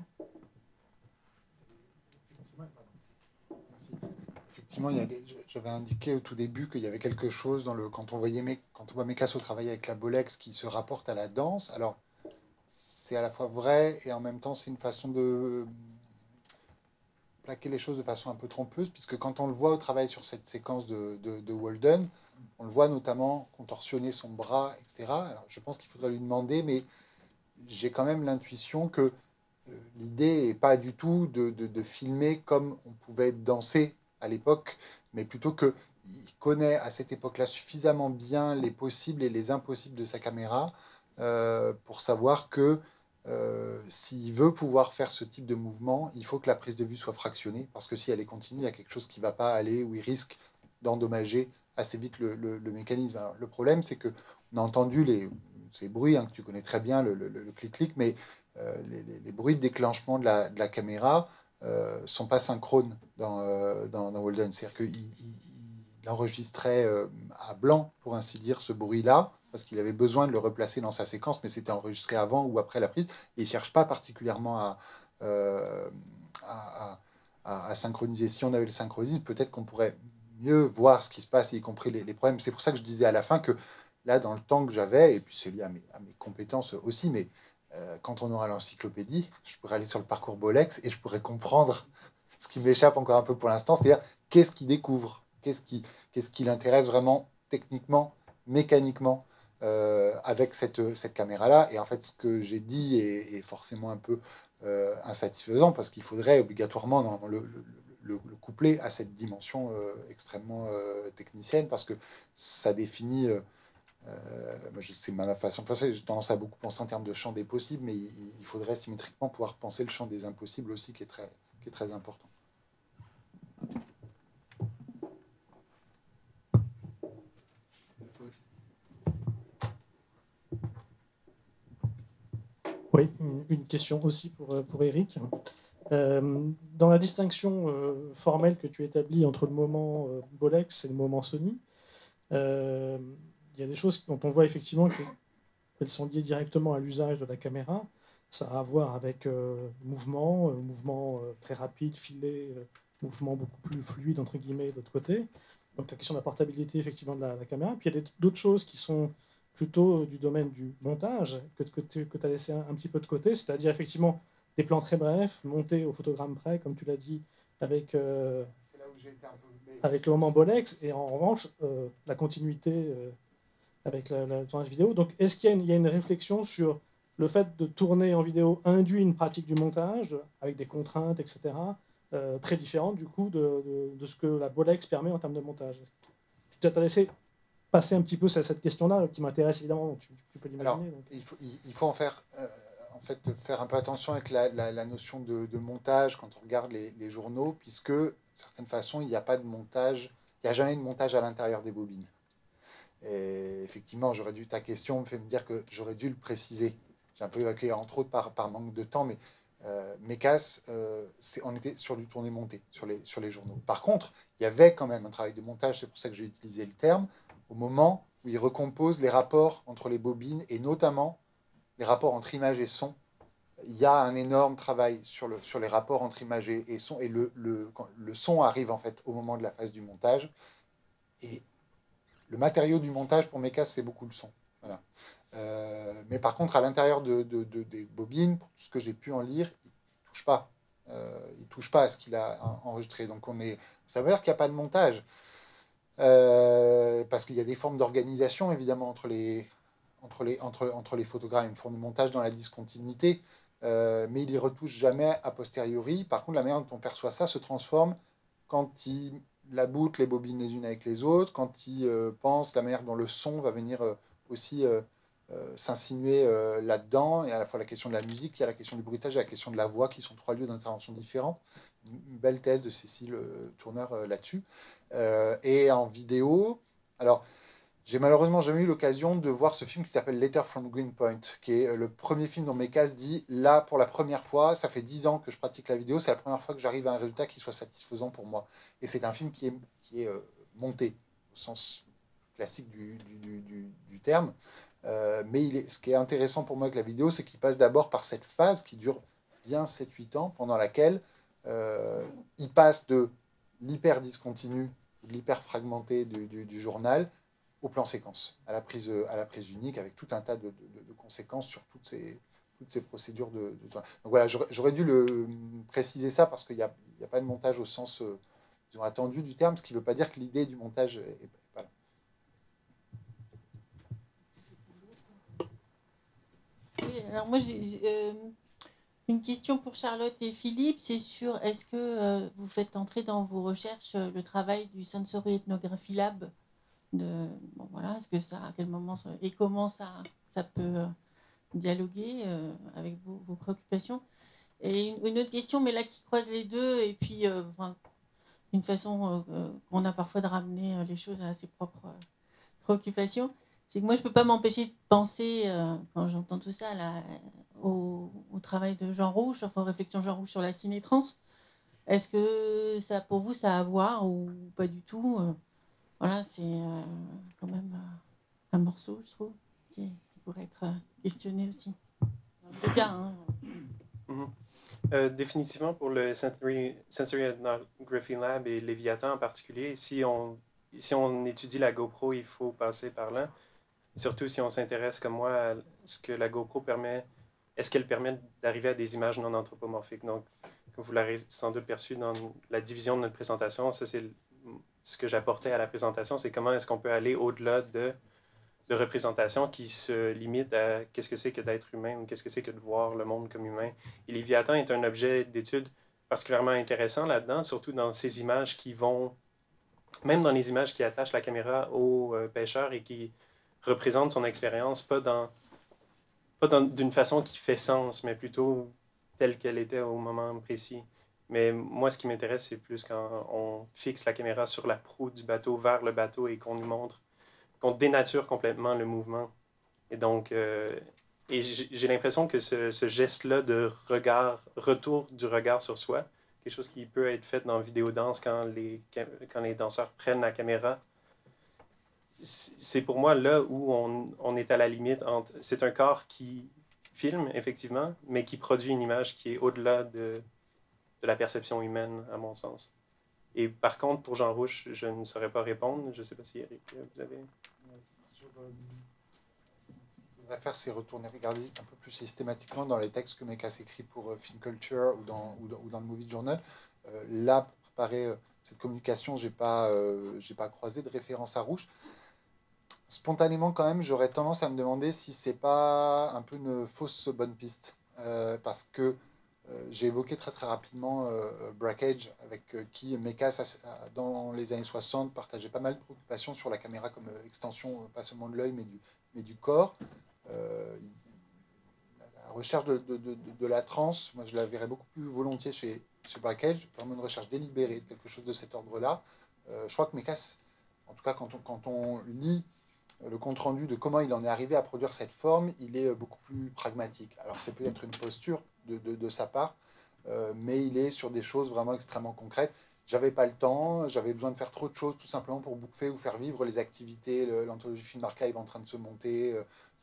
Merci. Effectivement, j'avais indiqué au tout début qu'il y avait quelque chose dans le quand on voyait quand on voit Mekas travailler avec la Bolex qui se rapporte à la danse. Alors, c'est à la fois vrai et en même temps, c'est une façon de plaquer les choses de façon un peu trompeuse, puisque quand on le voit au travail sur cette séquence de, de, de Walden, on le voit notamment contorsionner son bras, et cetera. Alors, je pense qu'il faudrait lui demander, mais j'ai quand même l'intuition que euh, l'idée n'est pas du tout de, de, de filmer comme on pouvait danser à l'époque, mais plutôt qu'il connaît à cette époque-là suffisamment bien les possibles et les impossibles de sa caméra euh, pour savoir que Euh, s'il veut pouvoir faire ce type de mouvement, il faut que la prise de vue soit fractionnée, parce que si elle est continue, il y a quelque chose qui ne va pas aller, ou il risque d'endommager assez vite le, le, le mécanisme. Alors, le problème, c'est qu'on a entendu les, ces bruits, hein, que tu connais très bien, le clic-clic, mais euh, les, les, les bruits de déclenchement de la, de la caméra ne euh, sont pas synchrones dans, euh, dans, dans Walden. C'est-à-dire qu'il il, il enregistrait euh, à blanc, pour ainsi dire, ce bruit-là, parce qu'il avait besoin de le replacer dans sa séquence, mais c'était enregistré avant ou après la prise, et il ne cherche pas particulièrement à, euh, à, à, à synchroniser. Si on avait le synchronisme, peut-être qu'on pourrait mieux voir ce qui se passe, y compris les, les problèmes. C'est pour ça que je disais à la fin que là, dans le temps que j'avais, et puis c'est lié à mes, à mes compétences aussi, mais euh, quand on aura l'encyclopédie, je pourrais aller sur le parcours Bolex et je pourrais comprendre ce qui m'échappe encore un peu pour l'instant, c'est-à-dire qu'est-ce qu'il découvre, qu'est-ce qui, qu'est-ce qui l'intéresse vraiment techniquement, mécaniquement, euh, avec cette, cette caméra-là. Et en fait, ce que j'ai dit est, est forcément un peu euh, insatisfaisant, parce qu'il faudrait obligatoirement dans le, le, le, le coupler à cette dimension euh, extrêmement euh, technicienne, parce que ça définit... Euh, Euh, c'est ma façon de penser. J'ai tendance à beaucoup penser en termes de champ des possibles, mais il, il faudrait symétriquement pouvoir penser le champ des impossibles aussi, qui est très, qui est très important. Oui, une, une question aussi pour, pour Eric. Euh, dans la distinction euh, formelle que tu établis entre le moment euh, Bolex et le moment Sony, euh, il y a des choses dont on voit effectivement qu'elles sont liées directement à l'usage de la caméra. Ça a à voir avec euh, mouvement, euh, mouvement euh, très rapide, filé, euh, mouvement beaucoup plus fluide, entre guillemets, de l'autre côté. Donc la question de la portabilité, effectivement, de la, la caméra. Puis il y a d'autres choses qui sont plutôt du domaine du montage, que, que tu que as laissé un, un petit peu de côté, c'est-à-dire effectivement des plans très brefs, montés au photogramme près, comme tu l'as dit, avec, euh, là où été un peu... avec le moment Bolex, et en revanche, euh, la continuité euh, avec la, la, le tournage vidéo. Donc, est-ce qu'il y a, une, il y a une réflexion sur le fait de tourner en vidéo induit une pratique du montage, avec des contraintes, et cetera, euh, très différentes, du coup, de, de, de ce que la Bolex permet en termes de montage? Tu as laissé passer un petit peu cette question-là, qui m'intéresse évidemment, tu, tu peux l'imaginer. Alors, il faut, il, il faut en faire... Euh... en fait, faire un peu attention avec la, la, la notion de, de montage quand on regarde les, les journaux, puisque, de certaine façon, il n'y a pas de montage, il n'y a jamais de montage à l'intérieur des bobines. Et effectivement, j'aurais dû, ta question me fait me dire que j'aurais dû le préciser. J'ai un peu évacué, entre autres, par, par manque de temps, mais euh, Mécas, euh, on était sur du tourné-monté, sur les, sur les journaux. Par contre, il y avait quand même un travail de montage, c'est pour ça que j'ai utilisé le terme, au moment où il recompose les rapports entre les bobines, et notamment les rapports entre image et son. Il y a un énorme travail sur, le, sur les rapports entre image et son, et le, le, le son arrive en fait au moment de la phase du montage. Et le matériau du montage pour Mécas, c'est beaucoup le son. Voilà. Euh, mais par contre, à l'intérieur de, de, de, des bobines, pour tout ce que j'ai pu en lire, il ne touche pas. Euh, il ne touche pas à ce qu'il a enregistré. Donc on est, ça veut dire qu'il n'y a pas de montage. Euh, parce qu'il y a des formes d'organisation, évidemment, entre les, entre les, entre, entre les photogrammes, une forme de montage dans la discontinuité, euh, mais il y retouche jamais a posteriori. Par contre, la manière dont on perçoit ça se transforme quand il la boucle les bobines les unes avec les autres, quand il euh, pense la manière dont le son va venir euh, aussi euh, euh, s'insinuer euh, là-dedans. Il y a à la fois la question de la musique, il y a la question du bruitage et la question de la voix, qui sont trois lieux d'intervention différents. Une belle thèse de Cécile euh, Tourneur euh, là-dessus. Euh, et en vidéo, alors, j'ai malheureusement jamais eu l'occasion de voir ce film qui s'appelle Letter from Greenpoint, qui est le premier film dont Mécas dit, là, pour la première fois, ça fait dix ans que je pratique la vidéo, c'est la première fois que j'arrive à un résultat qui soit satisfaisant pour moi. Et c'est un film qui est, qui est euh, monté, au sens classique du, du, du, du terme. Euh, mais il est, ce qui est intéressant pour moi avec la vidéo, c'est qu'il passe d'abord par cette phase qui dure bien sept huit ans, pendant laquelle euh, il passe de l'hyper discontinu, de l'hyper fragmenté du, du, du journal, au plan séquence, à la prise, à la prise unique, avec tout un tas de, de, de conséquences sur toutes ces, toutes ces procédures de... de... Donc voilà, j'aurais dû le, préciser ça, parce qu'il n'y a, a pas de montage au sens euh, ils ont attendu du terme, ce qui ne veut pas dire que l'idée du montage est, est pas là. Oui, alors moi j'ai euh, une question pour Charlotte et Philippe, c'est sur est-ce que euh, vous faites entrer dans vos recherches euh, le travail du Sensory Ethnography Lab de, bon, voilà, est-ce que ça, à quel moment ça, et comment ça, ça peut euh, dialoguer euh, avec vos, vos préoccupations. Et une, une autre question, mais là qui croise les deux, et puis euh, enfin, une façon euh, qu'on a parfois de ramener euh, les choses à ses propres euh, préoccupations, c'est que moi je ne peux pas m'empêcher de penser, euh, quand j'entends tout ça, là, au, au travail de Jean Rouch, enfin aux réflexions de Jean Rouch sur la ciné-trans. Est-ce que ça, pour vous, ça a à voir ou pas du tout? voilà, c'est euh, quand même euh, un morceau, je trouve, qui, qui pourrait être euh, questionné aussi. Dans le cas, hein. Mhm. Euh, définitivement pour le Sensory, Sensory Ethnography Lab et Léviathan en particulier, si on, si on étudie la GoPro, il faut passer par là. Surtout si on s'intéresse comme moi à ce que la GoPro permet, est-ce qu'elle permet d'arriver à des images non anthropomorphiques. Donc, comme vous l'avez sans doute perçu dans la division de notre présentation, ça c'est ce que j'apportais à la présentation, c'est comment est-ce qu'on peut aller au-delà de, de représentations qui se limitent à qu'est-ce que c'est que d'être humain ou qu'est-ce que c'est que de voir le monde comme humain. Et Léviathan est un objet d'étude particulièrement intéressant là-dedans, surtout dans ces images qui vont, même dans les images qui attachent la caméra au euh, pêcheur et qui représentent son expérience, pas dans pas dans, d'une façon qui fait sens, mais plutôt telle qu'elle était au moment précis. Mais moi, ce qui m'intéresse, c'est plus quand on fixe la caméra sur la proue du bateau, vers le bateau, et qu'on nous montre, qu'on dénature complètement le mouvement. Et donc, euh, et j'ai l'impression que ce, ce geste-là de regard, retour du regard sur soi, quelque chose qui peut être fait dans Vidéodanse quand les, quand les danseurs prennent la caméra, c'est pour moi là où on, on est à la limite entre... C'est un corps qui filme, effectivement, mais qui produit une image qui est au-delà de, de la perception humaine, à mon sens. Et par contre, pour Jean Rouch, je ne saurais pas répondre. Je ne sais pas si, Eric, vous avez... Ce qu'on va faire, c'est retourner, regarder un peu plus systématiquement dans les textes que Mekas écrit pour euh, Film Culture ou dans, ou dans, ou dans le Movie Journal. Euh, là, pour préparer euh, cette communication, je n'ai pas, euh, j'ai pas croisé de référence à Rouch. Spontanément, quand même, j'aurais tendance à me demander si c'est pas un peu une fausse bonne piste. Euh, parce que euh, j'ai évoqué très très rapidement euh, Brakhage, avec euh, qui Mekas, dans les années soixante, partageait pas mal de préoccupations sur la caméra comme euh, extension, euh, pas seulement de l'œil, mais du, mais du corps. Euh, la recherche de, de, de, de la transe, moi je la verrais beaucoup plus volontiers chez, chez Brakhage, vraiment une recherche délibérée de quelque chose de cet ordre-là. Euh, je crois que Mekas, en tout cas quand on, quand on lit le compte-rendu de comment il en est arrivé à produire cette forme, il est beaucoup plus pragmatique. Alors c'est peut-être une posture de, de, de sa part, euh, mais il est sur des choses vraiment extrêmement concrètes. J'avais pas le temps, j'avais besoin de faire trop de choses tout simplement pour bouffer ou faire vivre les activités, l'anthologie Film Archive en train de se monter,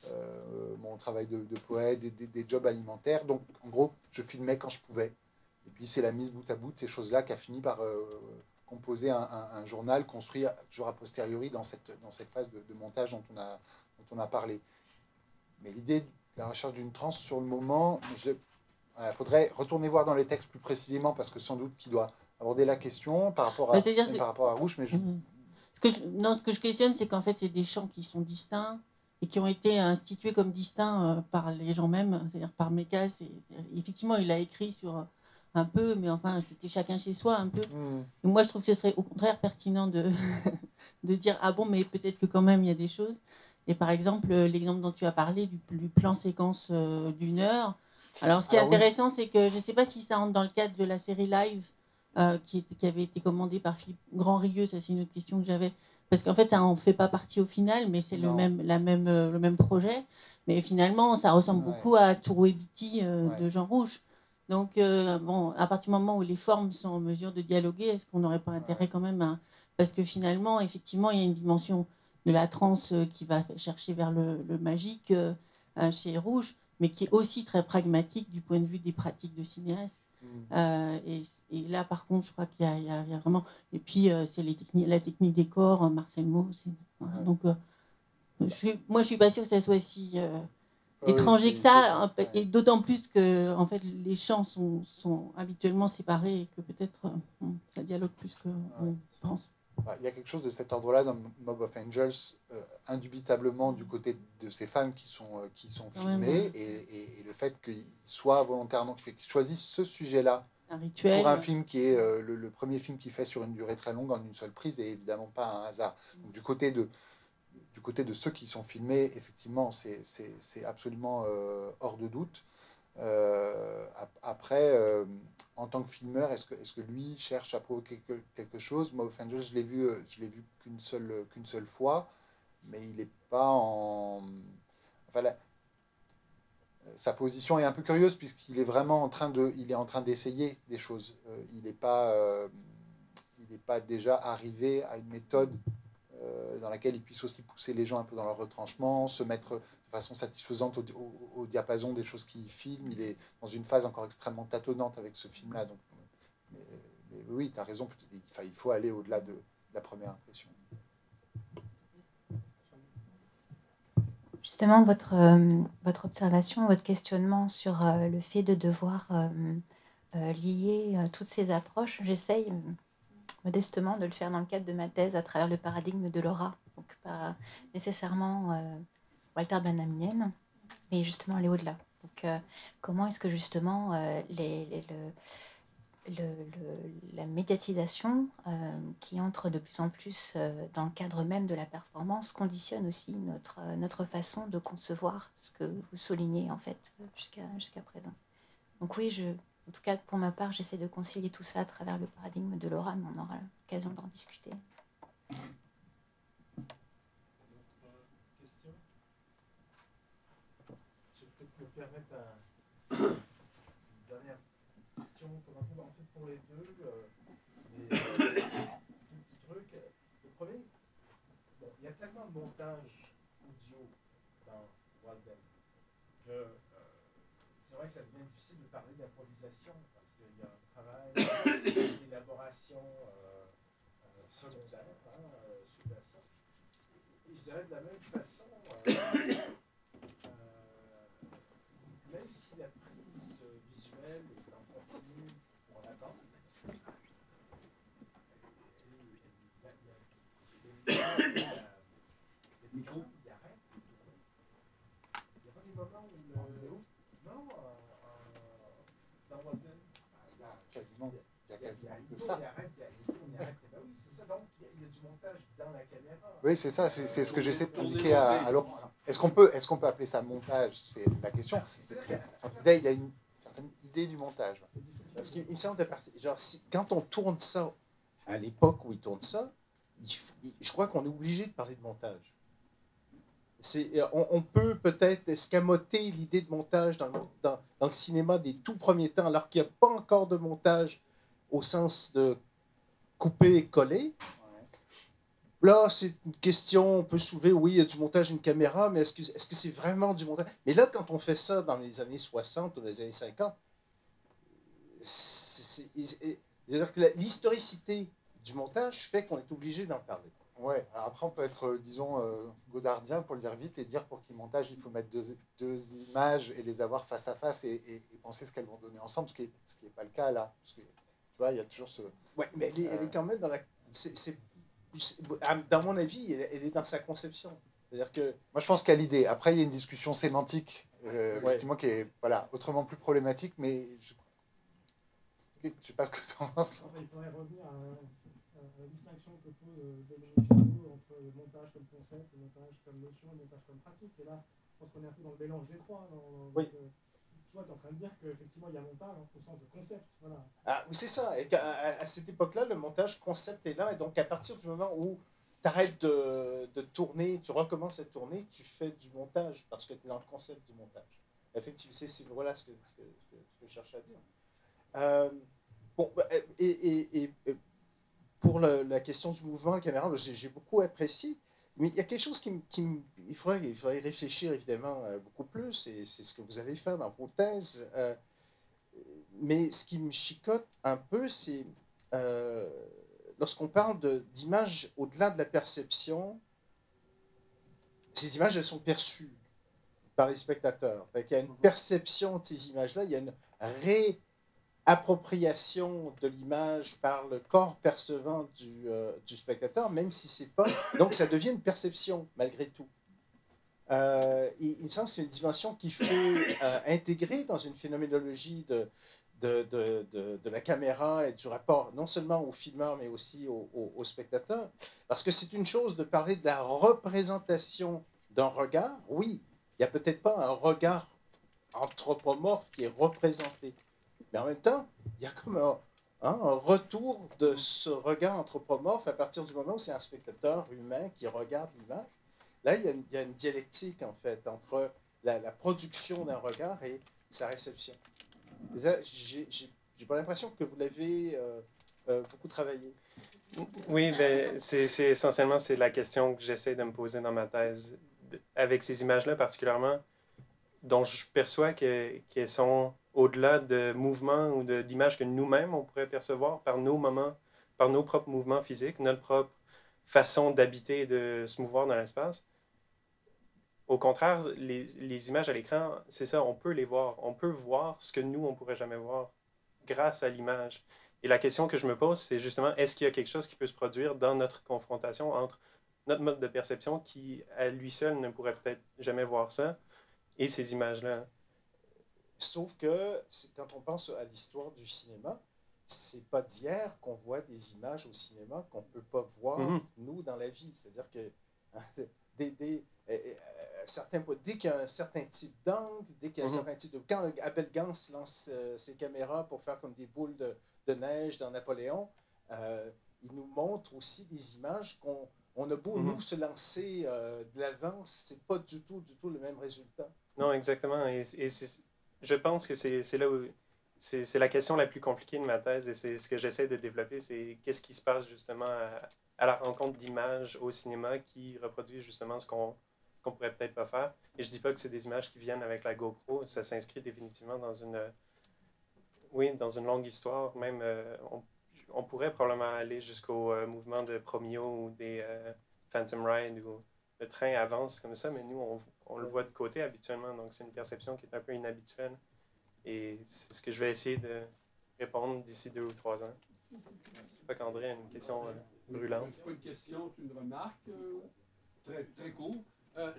euh, mon travail de, de poète, des, des, des jobs alimentaires. Donc en gros, je filmais quand je pouvais. Et puis c'est la mise bout à bout de ces choses-là qui a fini par... Euh, composer un, un, un journal construit toujours a posteriori dans cette, dans cette phase de, de montage dont on a, dont on a parlé. Mais l'idée de la recherche d'une transe, sur le moment, il voilà, faudrait retourner voir dans les textes plus précisément, parce que sans doute qu'il doit aborder la question par rapport à, bah, par rapport à Rouch. Mais je... mmh. ce, que je, non, ce que je questionne, c'est qu'en fait, c'est des champs qui sont distincts et qui ont été institués comme distincts euh, par les gens mêmes, c'est-à-dire par Mekas. Effectivement, il a écrit sur... un peu, mais enfin, c'était chacun chez soi un peu. Mmh. Et moi, je trouve que ce serait au contraire pertinent de, de dire ah bon, mais peut-être que quand même il y a des choses. Et par exemple, l'exemple dont tu as parlé du, du plan séquence euh, d'une heure. Alors, ce qui est Alors, intéressant, oui. c'est que je ne sais pas si ça entre dans le cadre de la série live euh, qui, était, qui avait été commandée par Philippe Grand-Rieux. Ça, c'est une autre question que j'avais. Parce qu'en fait, ça n'en fait pas partie au final, mais c'est le même, la même, euh, le même projet. Mais finalement, ça ressemble ouais. beaucoup à Tourou et Biti euh, ouais. de Jean Rouch. Donc, euh, bon, à partir du moment où les formes sont en mesure de dialoguer, est-ce qu'on n'aurait pas intérêt quand même à... Parce que finalement, effectivement, il y a une dimension de la transe qui va chercher vers le, le magique euh, chez Rouch, mais qui est aussi très pragmatique du point de vue des pratiques de cinéaste. Mmh. Euh, et, et là, par contre, je crois qu'il y, y, y a vraiment... Et puis, euh, c'est les techniques, la technique des corps, Marcel Mauss. Voilà. Ouais. Donc, euh, je suis, moi, je ne suis pas sûre que ça soit si... Euh, étranger oui, que ça, ça et d'autant plus que en fait, les champs sont, sont habituellement séparés et que peut-être euh, ça dialogue plus qu'on ouais. pense. Il y a quelque chose de cet ordre-là dans Mob of Angels, euh, indubitablement du côté de ces femmes qui sont, euh, qui sont filmées, ouais, ouais. Et, et, et le fait qu'ils soient volontairement, qu'ils choisissent ce sujet-là un rituel, pour un film qui est euh, le, le premier film qu'il fait sur une durée très longue en une seule prise, et évidemment pas un hasard. Donc, du côté de Du côté de ceux qui sont filmés, effectivement, c'est absolument euh, hors de doute. Euh, après, euh, en tant que filmeur, est-ce que, est-ce que lui cherche à provoquer quelque chose? Mob of Angels, je l'ai vu, je l'ai vu qu'une seule, qu'une seule fois, mais il n'est pas en... Enfin, la... sa position est un peu curieuse, puisqu'il est vraiment en train de, il est en train d'essayer des choses. Euh, il n'est pas, euh, il n'est pas déjà arrivé à une méthode euh, dans laquelle il puisse aussi pousser les gens un peu dans leur retranchement, se mettre de façon satisfaisante au, au, au diapason des choses qu'il filme. Il est dans une phase encore extrêmement tâtonnante avec ce film-là. Donc, mais, mais oui, tu as raison, enfin, il faut aller au-delà de la première impression. Justement, votre, euh, votre observation, votre questionnement sur euh, le fait de devoir euh, euh, lier euh, toutes ces approches, j'essaye euh, modestement de le faire dans le cadre de ma thèse à travers le paradigme de l'aura. Donc pas nécessairement euh, Walter Benjamin, mais justement aller au-delà. Donc euh, comment est-ce que justement euh, les, les, le, le, le, la médiatisation euh, qui entre de plus en plus euh, dans le cadre même de la performance conditionne aussi notre, euh, notre façon de concevoir ce que vous soulignez en fait jusqu'à jusqu'à présent. Donc oui, je, en tout cas pour ma part, j'essaie de concilier tout ça à travers le paradigme de l'aura, mais on aura l'occasion d'en discuter. Question ? Je vais peut-être me permettre un... une dernière question, comme un peu en fait pour les deux. Euh, mais, euh, un petit truc. Le premier, bon, il y a tellement de montage audio dans Walden que euh, c'est vrai que ça devient difficile de parler d'improvisation parce qu'il y a un travail d'élaboration euh, euh, secondaire, hein, euh, sous-jacent. Et je dirais de la même façon, euh, euh, même si la prise visuelle est en continu pour l'attendre, le micro, il arrête. Il n'y a pas des moments où le... Non, dans Walden. Quasiment. Il y a quasiment que ça. ça. Il arrête, il arrête. Ben oui, c'est ça. Donc, il y a du montage dans la caméra. Oui, c'est ça. C'est ce que j'essaie de indiquer à, à Laurent. Est-ce qu'on peut, est-ce qu'on peut appeler ça montage? C'est la question. Il y a une certaine idée du montage. Parce qu'il me semble de partir. Genre, si, quand on tourne ça, à l'époque où il tourne ça, il, il, je crois qu'on est obligé de parler de montage. On, on peut peut-être escamoter l'idée de montage dans le, dans, dans le cinéma des tout premiers temps, alors qu'il n'y a pas encore de montage au sens de couper et coller. Là, c'est une question, on peut soulever, oui, il y a du montage, une caméra, mais est-ce que est-ce que c'est vraiment du montage? Mais là, quand on fait ça dans les années soixante ou les années cinquante, c'est-à-dire que l'historicité du montage fait qu'on est obligé d'en parler. Ouais, alors après on peut être, euh, disons, euh, godardien pour le dire vite et dire pour qu'il montage, il faut mettre deux, deux images et les avoir face à face et, et, et penser ce qu'elles vont donner ensemble, ce qui n'est ce qui est pas le cas là. Parce que, tu vois, il y a toujours ce... Ouais, mais elle est, euh, elle est quand même dans la... C'est, c'est, dans mon avis, elle, elle est dans sa conception. C'est-à-dire que... Moi je pense qu'il y a l'idée. Après il y a une discussion sémantique, euh, ouais. effectivement, qui est voilà, autrement plus problématique, mais je ne sais pas ce que tu en penses. Il faudrait revenir à... la distinction que pose Dominique Charlot entre le montage comme concept, le montage comme notion, le montage comme pratique. Et là, je pense qu'on est un peu dans le mélange des trois. Dans, oui. euh, tu vois, tu es en train de dire qu'effectivement, il y a montage hein, au sens de concept. Voilà. Ah, c'est ça. Et à, à, à cette époque-là, le montage concept est là. Et donc, à partir du moment où tu arrêtes de, de tourner, tu recommences à tourner, tu fais du montage parce que tu es dans le concept du montage. Effectivement, c'est, c'est voilà ce que, ce, que, ce que je cherche à dire. Euh, bon, et, et, et, et pour le, la question du mouvement, la caméra, j'ai, j'ai beaucoup apprécié. Mais il y a quelque chose qui, qui il faudrait, il faudrait réfléchir évidemment euh, beaucoup plus, et c'est ce que vous avez fait dans vos thèses. Euh, mais ce qui me chicote un peu, c'est euh, lorsqu'on parle de, d'images au-delà de la perception, ces images, elles sont perçues par les spectateurs. Fait qu'il y a une perception de ces images-là, il y a une ré appropriation de l'image par le corps percevant du, euh, du spectateur, même si c'est pas... Donc, ça devient une perception, malgré tout. Euh, et, il me semble que c'est une dimension qu'il faut euh, intégrer dans une phénoménologie de, de, de, de, de la caméra et du rapport, non seulement au filmeur, mais aussi au, au, au spectateur. Parce que c'est une chose de parler de la représentation d'un regard. Oui, il n'y a peut-être pas un regard anthropomorphe qui est représenté. Mais en même temps, il y a comme un, hein, un retour de ce regard anthropomorphe à partir du moment où c'est un spectateur humain qui regarde l'image. Là, il y a une, il y a une dialectique, en fait, entre la, la production d'un regard et sa réception. J'ai, j'ai, j'ai pas l'impression que vous l'avez euh, euh, beaucoup travaillé. Oui, ben, c'est c'est essentiellement c'est la question que j'essaie de me poser dans ma thèse. Avec ces images-là particulièrement, dont je perçois que- qu'elles sont au-delà de mouvements ou de- d'images que nous-mêmes, on pourrait percevoir par nos moments, par nos propres mouvements physiques, notre propre façon d'habiter et de se mouvoir dans l'espace. Au contraire, les, les images à l'écran, c'est ça, on peut les voir. On peut voir ce que nous, on ne pourrait jamais voir grâce à l'image. Et la question que je me pose, c'est justement, est-ce qu'il y a quelque chose qui peut se produire dans notre confrontation entre notre mode de perception qui, à lui seul, ne pourrait peut-être jamais voir ça, et ces images-là? Sauf que c'est- quand on pense à l'histoire du cinéma, c'est pas d'hier qu'on voit des images au cinéma qu'on peut pas voir, Mhm. nous, dans la vie. C'est-à-dire que hein, des, des, euh, euh, certains, dès qu'il y a un certain type d'angle, dès qu'il y a un Mhm. certain type de... Quand Abel Gans lance euh, ses caméras pour faire comme des boules de, de neige dans Napoléon, euh, il nous montre aussi des images qu'on on a beau, Mhm. nous, se lancer euh, de l'avant, c'est pas du tout, du tout le même résultat. Non, exactement. Et, et c'est- je pense que c'est c'est là où... C'est c'est la question la plus compliquée de ma thèse, et c'est ce que j'essaie de développer, c'est qu'est-ce qui se passe justement à, à la rencontre d'images au cinéma qui reproduisent justement ce qu'on qu'on pourrait peut-être pas faire. Et je dis pas que c'est des images qui viennent avec la GoPro, ça s'inscrit définitivement dans une... Oui, dans une longue histoire. Même, euh, on, on pourrait probablement aller jusqu'au euh, mouvement de Promio ou des euh, Phantom Ride où le train avance comme ça, mais nous, on, on le voit de côté habituellement, donc c'est une perception qui est un peu inhabituelle. Et c'est ce que je vais essayer de répondre d'ici deux ou trois ans. Je sais pas qu'André a une question euh, brûlante. C'est pas une question, c'est une remarque. euh, très, très court. Euh,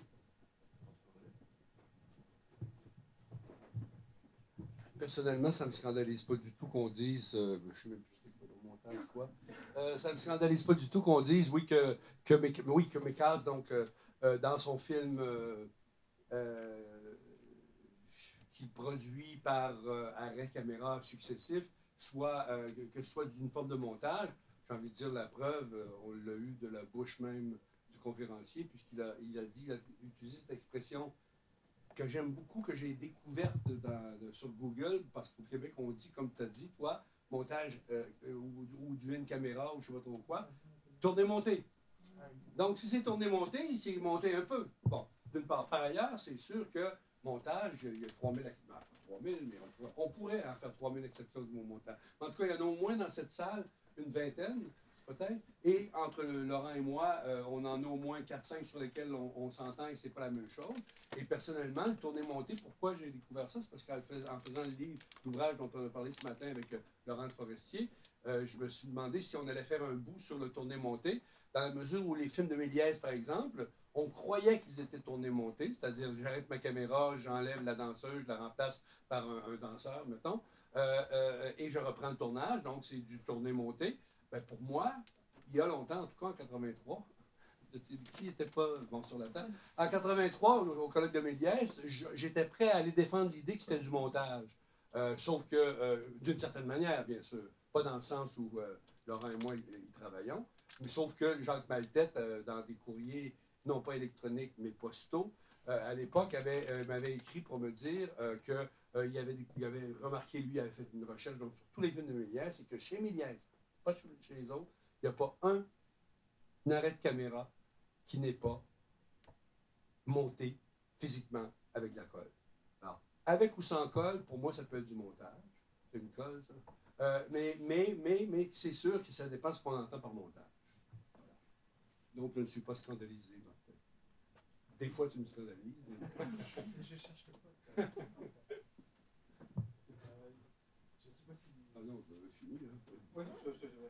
Personnellement, ça ne me scandalise pas du tout qu'on dise, euh, je sais même plus c'est quoi le montage ou quoi, euh, ça ne me scandalise pas du tout qu'on dise, oui, que, que, Mik- oui, que Mikaz, donc, euh, euh, dans son film euh, euh, qui produit par euh, arrêt caméra successif, soit, euh, que, que ce soit d'une forme de montage, j'ai envie de dire la preuve, euh, on l'a eu de la bouche même du conférencier, puisqu'il a, il a dit, il a utilisé cette expression que j'aime beaucoup, que j'ai découverte dans, de, sur Google, parce qu'au Québec, on dit, comme tu as dit, toi, montage euh, ou, ou du une caméra ou je ne sais pas trop quoi, tourner-monter. Donc, si c'est tourner-monter, c'est monter un peu. Bon, d'une part. Par ailleurs, c'est sûr que montage, il y a trois mille, ben, trois mille, mais on pourrait, on pourrait en faire trois mille exceptions du mot montage. En tout cas, il y en a au moins dans cette salle une vingtaine, peut-être. Et entre Laurent et moi, euh, on en a au moins quatre cinq sur lesquels on, on s'entend que c'est pas la même chose. Et personnellement, le tourner-monter, pourquoi j'ai découvert ça? C'est parce qu'en fais, en faisant le livre d'ouvrage dont on a parlé ce matin avec euh, Laurent Forestier, euh, je me suis demandé si on allait faire un bout sur le tourner-monter, dans la mesure où les films de Méliès, par exemple, on croyait qu'ils étaient tournés-montés, c'est-à-dire j'arrête ma caméra, j'enlève la danseuse, je la remplace par un, un danseur, mettons, euh, euh, et je reprends le tournage, donc c'est du tourner-monter. Ben pour moi, il y a longtemps, en tout cas en quatre-vingt-trois, qui n'était pas bon, sur la table, en quatre-vingt-trois, au, au colloque de Méliès, j'étais prêt à aller défendre l'idée que c'était du montage. Euh, sauf que, euh, d'une certaine manière, bien sûr, pas dans le sens où euh, Laurent et moi, y travaillons, mais sauf que Jacques Maltête, euh, dans des courriers, non pas électroniques, mais postaux, euh, à l'époque, avait, euh, m'avait écrit pour me dire euh, qu'il euh, avait, il avait remarqué, lui, il avait fait une recherche donc, sur tous les films de Méliès, et que chez Méliès, pas chez les autres, il n'y a pas un, un arrêt de caméra qui n'est pas monté physiquement avec la colle. Alors, avec ou sans colle, pour moi, ça peut être du montage. C'est une colle, ça. Euh, mais mais, mais, mais c'est sûr que ça dépend de ce qu'on entend par montage. Donc, je ne suis pas scandalisé. Donc. Des fois, tu me scandalises. Je cherche le code. Je sais pas si... Ah non, j'avais fini. Hein. Ouais, je, je, ouais.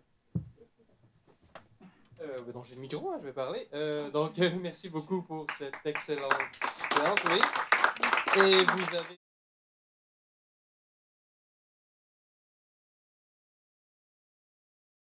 Euh, donc j'ai le micro, hein, je vais parler. Euh, donc euh, merci beaucoup pour cette excellente séance, oui. Et vous avez